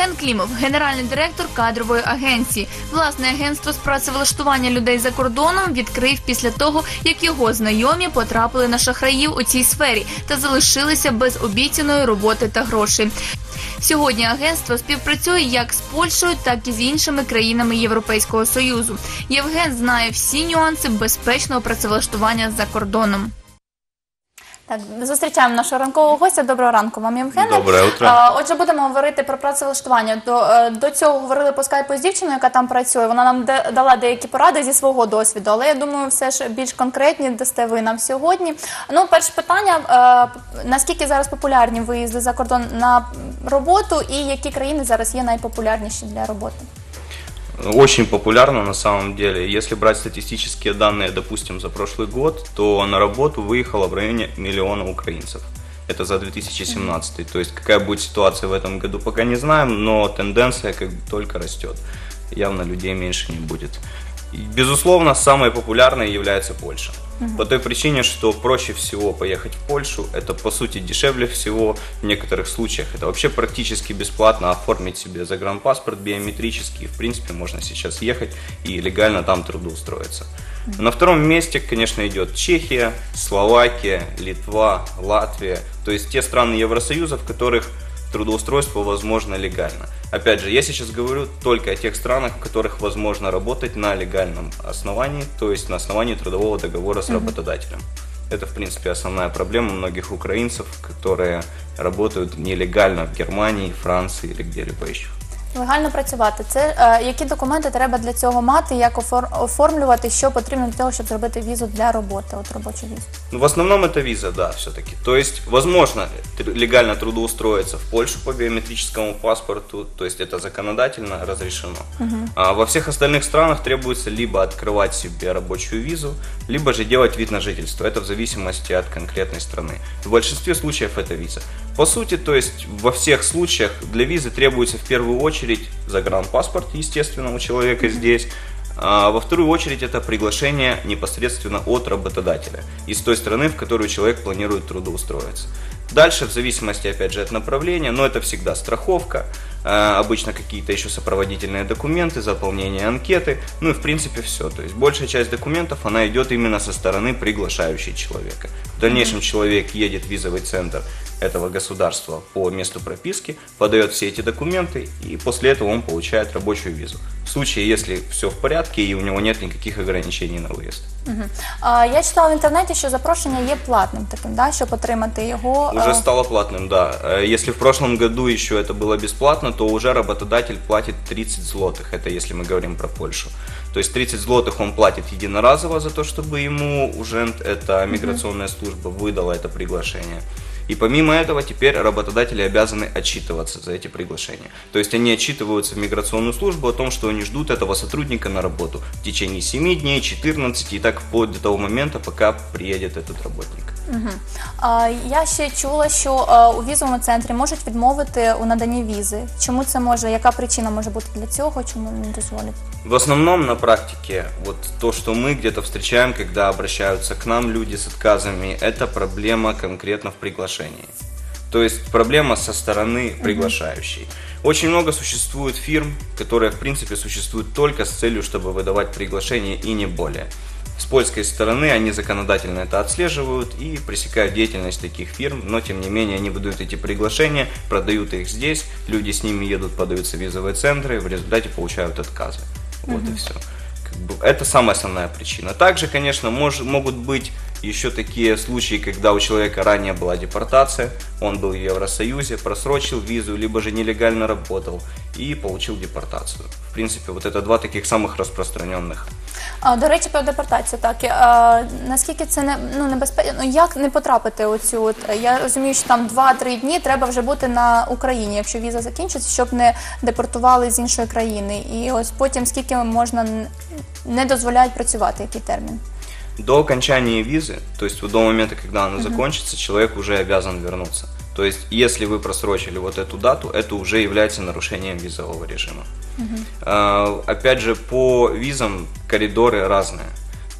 Євген Клімов – генеральний директор кадрової агенції. Власне агентство з працевлаштування людей за кордоном відкрив після того, як його знайомі потрапили на шахраїв у цій сфері та залишилися без обіцяної роботи та грошей. Сьогодні агентство співпрацює як з Польщею, так і з іншими країнами Європейського Союзу. Євген знає всі нюанси безпечного працевлаштування за кордоном. Так, зустрічаємо нашого ранкового гостя. Доброго ранку вам, Євгене. Доброе утро. Отже, будемо говорити про працевлаштування. До цього говорили по скайпу з дівчиною, яка там працює. Вона нам дала деякі поради зі свого досвіду, але я думаю, все ж більш конкретні дасте ви нам сьогодні. Ну, перше питання, наскільки зараз популярні виїзди за кордон на роботу і які країни зараз є найпопулярніші для роботи? Очень популярно на самом деле. Если брать статистические данные, допустим, за прошлый год, то на работу выехало в районе 1 миллиона украинцев. Это за 2017. То есть какая будет ситуация в этом году, пока не знаем, но тенденция как бы только растет. Явно людей меньше не будет. И, безусловно, самой популярной является Польша. По той причине, что проще всего поехать в Польшу, это по сути дешевле всего, в некоторых случаях это вообще практически бесплатно оформить себе загранпаспорт биометрический, в принципе можно сейчас ехать и легально там трудоустроиться. На втором месте, конечно, идет Чехия, Словакия, Литва, Латвия, то есть те страны Евросоюза, в которых трудоустройство возможно легально. Опять же, я сейчас говорю только о тех странах, в которых возможно работать на легальном основании, то есть на основании трудового договора с работодателем. Это, в принципе, основная проблема многих украинцев, которые работают нелегально в Германии, Франции или где-либо еще. Легально працювати. Це які документи треба для цього мати, як оформлювати, що потрібно для того, щоб зробити візу для роботи, от робочу візу? Ну, в основном это виза, да, все-таки. То есть, возможно легально трудоустроиться в Польшу по биометрическому паспорту, то есть это законодательно разрешено. А во всех остальных странах требуется либо открывать себе рабочую визу, либо же делать вид на жительство. Это в зависимости от конкретной страны. В большинстве случаев это виза. По сути, то есть во всех случаях для визы требуется в первую очередь загранпаспорт, естественно, у человека здесь. А во вторую очередь это приглашение непосредственно от работодателя из той страны, в которую человек планирует трудоустроиться. Дальше, в зависимости, опять же, от направления, но это всегда страховка, обычно какие-то еще сопроводительные документы, заполнение анкеты, ну и в принципе все. То есть большая часть документов, она идет именно со стороны приглашающей человека. В дальнейшем человек едет в визовый центр этого государства по месту прописки, подает все эти документы и после этого он получает рабочую визу. В случае, если все в порядке и у него нет никаких ограничений на выезд. Я читала в інтернеті, що запрошення є платним таким, да, щоб отримати його. Уже стало платным, да. Если в прошлом году еще это было бесплатно, то уже работодатель платит 30 злотых, это если мы говорим про Польшу. То есть 30 злотых он платит единоразово за то, чтобы ему УЖЕНТ, это миграционная служба, выдала это приглашение. И помимо этого теперь работодатели обязаны отчитываться за эти приглашения. То есть они отчитываются в миграционную службу о том, что они ждут этого сотрудника на работу в течение 7 дней, 14 и так вплоть до того момента, пока приедет этот работник. Я ще чула, що у візовому центрі можуть відмовити у наданні візи. Чому це може, яка причина може бути для цього, чому не дозволять? В основном на практике вот то, что мы где-то встречаем, когда обращаются к нам люди с отказами, это проблема конкретно в приглашении. То есть проблема со стороны приглашающей. Очень много существует фирм, которые в принципе существуют только с целью, чтобы выдавать приглашение и не более. С польской стороны они законодательно это отслеживают и пресекают деятельность таких фирм, но тем не менее они выдают эти приглашения, продают их здесь, люди с ними едут, подаются в визовые центры, в результате получают отказы. Вот и все. Это самая основная причина. Также, конечно, могут быть еще такие случаи, когда у человека ранее была депортация, он был в Евросоюзе, просрочил визу, либо же нелегально работал и получил депортацию. В принципе, вот это два таких самых распространенных. До речі, про депортацію, так. Наскільки це небезпечно? Як не потрапити у цю? Я розумію, що там 2-3 дні треба вже бути на Україні, якщо віза закінчиться, щоб не депортували з іншої країни. І ось потім скільки можна не дозволяють працювати, який термін? До окончания визы, то есть до момента, когда она закончится, человек уже обязан вернуться. То есть, если вы просрочили вот эту дату, это уже является нарушением визового режима. Опять же, по визам коридоры разные.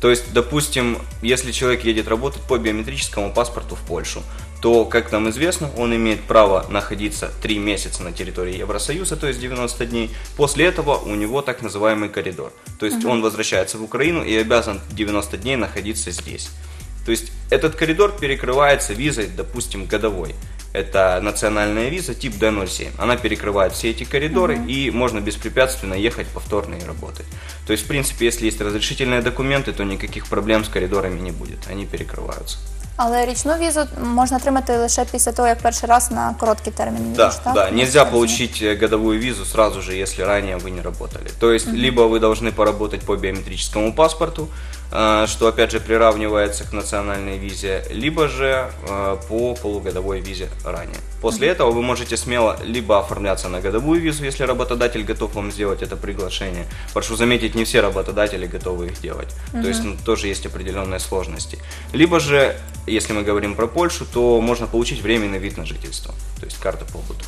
То есть, допустим, если человек едет работать по биометрическому паспорту в Польшу, то, как нам известно, он имеет право находиться 3 месяца на территории Евросоюза, то есть 90 дней. После этого у него так называемый коридор. То есть он возвращается в Украину и обязан 90 дней находиться здесь. То есть этот коридор перекрывается визой, допустим, годовой. Это национальная виза тип D07. Она перекрывает все эти коридоры, и можно беспрепятственно ехать повторно и работать. То есть, в принципе, если есть разрешительные документы, то никаких проблем с коридорами не будет. Они перекрываются. Але річну візу можна отримати лише після того, як перший раз на короткий термін. Да, так? да, нельзя получить годовую визу сразу же, если ранее вы не работали. То есть, либо вы должны поработать по биометрическому паспорту, что опять же приравнивается к национальной визе, либо же по полугодовой визе ранее. После этого вы можете смело либо оформляться на годовую визу, если работодатель готов вам сделать это приглашение. Прошу заметить, не все работодатели готовы их делать. То есть тоже есть определенные сложности. Либо же, если мы говорим про Польшу, то можно получить временный вид на жительство, то есть карта побуту.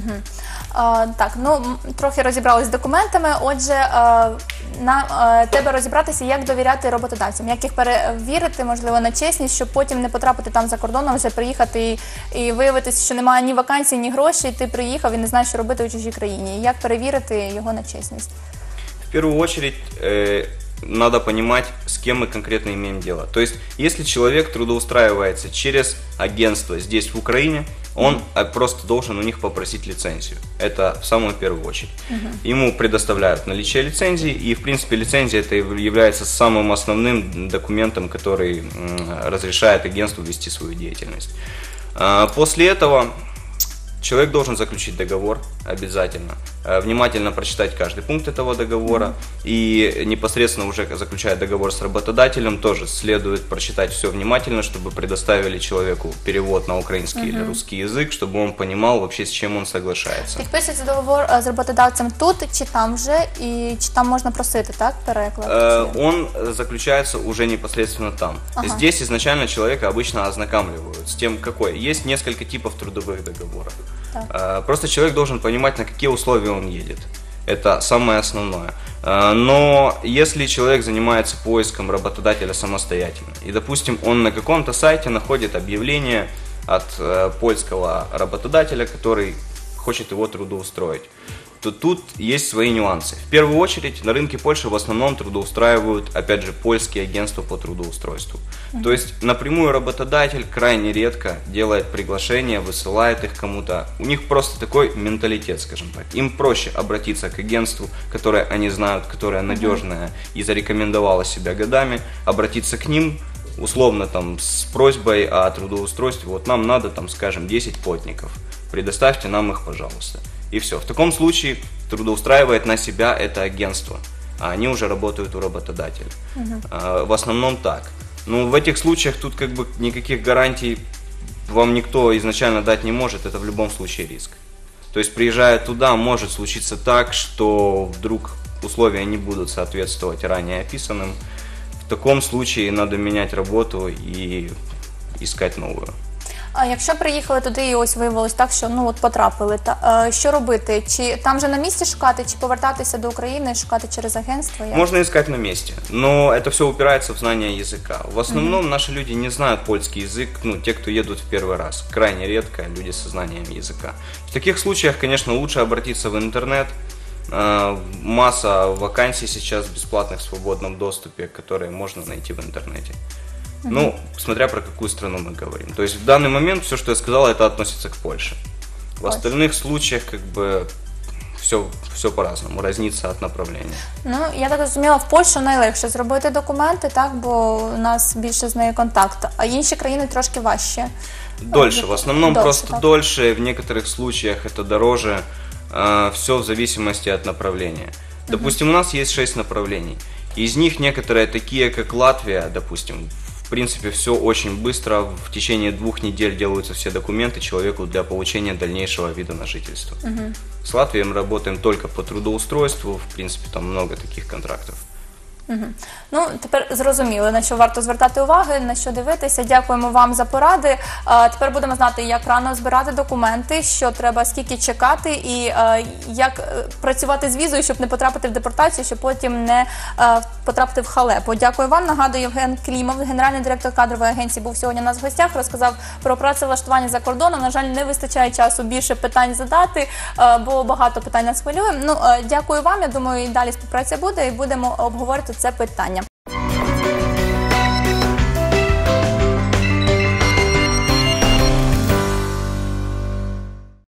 Так, ну трохи розібрались з документами. Отже, треба розібратися, як довіряти роботодавцям, як їх перевірити, можливо, на чесність, щоб потім не потрапити там за кордоном, вже приїхати і виявитися, що немає ні вакансій, ні грошей, ти приїхав і не знаєш, що робити у чужій країні. Як перевірити його на чесність? В первую очередь надо понимать, с кем мы конкретно имеем дело. То есть, если человек трудоустраивается через агентство здесь, в Украине, он просто должен у них попросить лицензию. Это в самую первую очередь. Ему предоставляют наличие лицензии, и, в принципе, лицензия это является самым основным документом, который разрешает агентству вести свою деятельность. После этого человек должен заключить договор обязательно, внимательно прочитать каждый пункт этого договора, и непосредственно уже заключая договор с работодателем, тоже следует прочитать все внимательно, чтобы предоставили человеку перевод на украинский или русский язык, чтобы он понимал вообще, с чем он соглашается. Підписується договор з роботодавцем тут чи там вже, і чи там можна просити, так, переклад? Он заключается уже непосредственно там. Здесь изначально человека обычно ознакомливают с тем, какой. Есть несколько типов трудовых договоров. Просто человек должен понимать, на какие условия он едет. Это самое основное. Но если человек занимается поиском работодателя самостоятельно, и, допустим, он на каком-то сайте находит объявление от польского работодателя, который хочет его трудоустроить, то тут есть свои нюансы. В первую очередь на рынке Польши в основном трудоустраивают, опять же, польские агентства по трудоустройству. То есть напрямую работодатель крайне редко делает приглашения, высылает их кому-то. У них просто такой менталитет, скажем так. Им проще обратиться к агентству, которое они знают, которое надежное и зарекомендовало себя годами, обратиться к ним, условно там с просьбой о трудоустройстве. Вот нам надо, там, скажем, 10 плотников. Предоставьте нам их, пожалуйста. И все. В таком случае трудоустраивает на себя это агентство, а они уже работают у работодателя. В основном так. Но в этих случаях тут как бы никаких гарантий вам никто изначально дать не может, это в любом случае риск. То есть, приезжая туда, может случиться так, что вдруг условия не будут соответствовать ранее описанным. В таком случае надо менять работу и искать новую. А якщо приїхали туди і ось виявилось так, що ну от потрапили, що робити? Чи там же на місці шукати, чи повертатися до України, шукати через агентство? Можно искать на месте, но это все упирается в знание языка. В основном наши люди не знают польский язык, ну, те, кто едут в первый раз. Крайне редко люди со знанием языка. В таких случаях, конечно, лучше обратиться в интернет. Масса вакансий сейчас бесплатных в свободном доступе, которые можно найти в интернете. Ну, смотря про какую страну мы говорим. То есть в данный момент все, что я сказал, это относится к Польше. В остальных случаях как бы все по-разному, разнится от направления. Ну, я так розуміла, в Польщу найлегше зробити документи, так, бо у нас більше з нею контакт, а інші країни трошки важче. Дольше, в основном дольше, просто так. дольше, в некоторых случаях это дороже, все в зависимости от направления. Допустим, у нас есть 6 направлений, из них некоторые такие, как Латвия, допустим, в принципе, все очень быстро, в течение 2 недель делаются все документы человеку для получения дальнейшего вида на жительство. С Латвией мы работаем только по трудоустройству, в принципе, там много таких контрактов. Ну, тепер зрозуміли, на що варто звертати увагу, на що дивитися. Дякуємо вам за поради. Тепер будемо знати, як рано збирати документи, що треба, скільки чекати і як працювати з візою, щоб не потрапити в депортацію, щоб потім не потрапити в халепу. Дякую вам. Нагадую, Євген Клімов, генеральний директор кадрової агенції, був сьогодні у нас в гостях, розказав про працевлаштування за кордоном. На жаль, не вистачає часу більше питань задати, бо багато питань нас хвилює. Дякую вам. Я думаю, і далі співпраця буде, і будемо обговорити це питання.